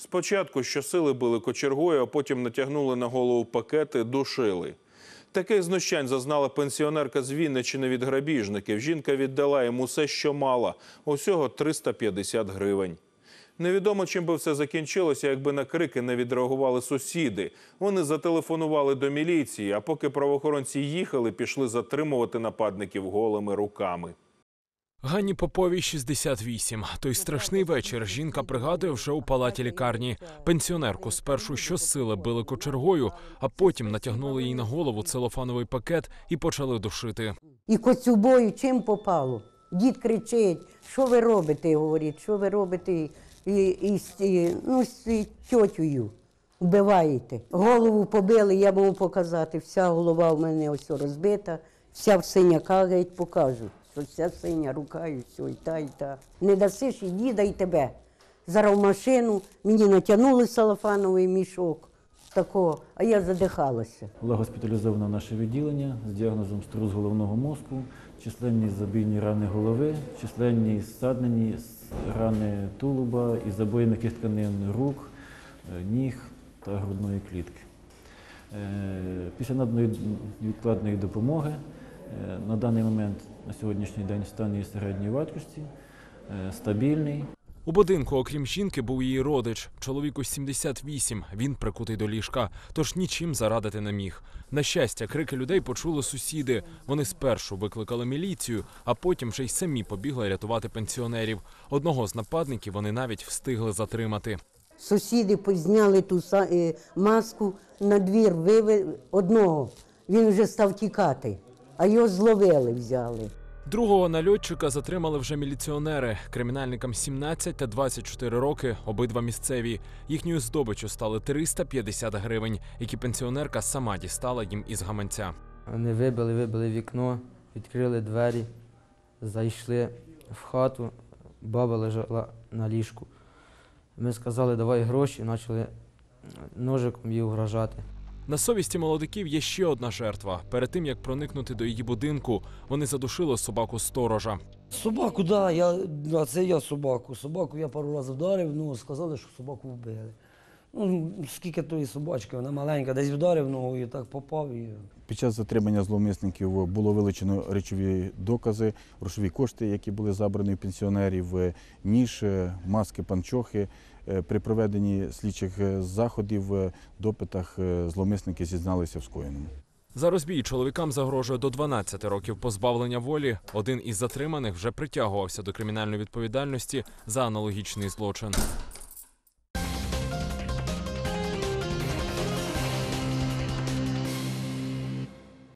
Спочатку щосили били кочергою, а потім натягнули на голову пакети, душили. Таких знущань зазнала пенсіонерка з Вінниччини від грабіжників. Жінка віддала їм усе, що мала – усього 350 гривень. Невідомо, чим би все закінчилося, якби на крики не відреагували сусіди. Вони зателефонували до міліції, а поки правоохоронці їхали, пішли затримувати нападників голими руками. Ганні Поповій 68. Той страшний вечір жінка пригадує вже у палаті лікарні. Пенсіонерку спершу щосили били кочергою, а потім натягнули їй на голову целофановий пакет і почали душити. І коцюбою чим попало. Дід кричить, що ви робите, говорить, що ви робите з тьотею. Вбиваєте. Голову побили, я можу показати, вся голова в мене ось розбита, вся в синяках, геть покажу. Що вся синя рука і все, і та. Не дасиш і діда, і тебе. Зараз в машину, мені натягнули салафановий мішок, такого, а я задихалася. Була госпіталізована в наше відділення з діагнозом струс головного мозку, численні забійні рани голови, численні ссаднені рани тулуба і забої м'яких тканин рук, ніг та грудної клітки. Після наданої відкладної допомоги на даний момент, на сьогоднішній день, стан її середньої важкості, стабільний. У будинку, окрім жінки, був її родич. Чоловіку 78, він прикутий до ліжка, тож нічим зарадити не міг. На щастя, крики людей почули сусіди. Вони спершу викликали міліцію, а потім вже й самі побігли рятувати пенсіонерів. Одного з нападників вони навіть встигли затримати. Сусіди позняли ту маску, на двір вивели одного. Він вже став тікати, а його зловили, взяли. Другого нальотчика затримали вже міліціонери. Кримінальникам 17 та 24 роки, обидва місцеві. Їхньою здобиччю стали 350 гривень, які пенсіонерка сама дістала їм із гаманця. Вони вибили вікно, відкрили двері, зайшли в хату, баба лежала на ліжку. Ми сказали, давай гроші, і почали ножиком її угрожати. На совісті молодиків є ще одна жертва. Перед тим, як проникнути до її будинку, вони задушили собаку-сторожа. Собаку, це я собаку. Собаку я пару разів вдарив, сказали, що собаку вбили. Скільки тої собачки, вона маленька, десь вдарив ногою, так попав. Під час затримання зловмисників було вилучено речові докази, грошові кошти, які були забрані у пенсіонерів, ніж, маски, панчохи. При проведенні слідчих заходів, допитах зловмисники зізналися в скоєному. За розбій чоловікам загрожує до 12 років позбавлення волі. Один із затриманих вже притягувався до кримінальної відповідальності за аналогічний злочин.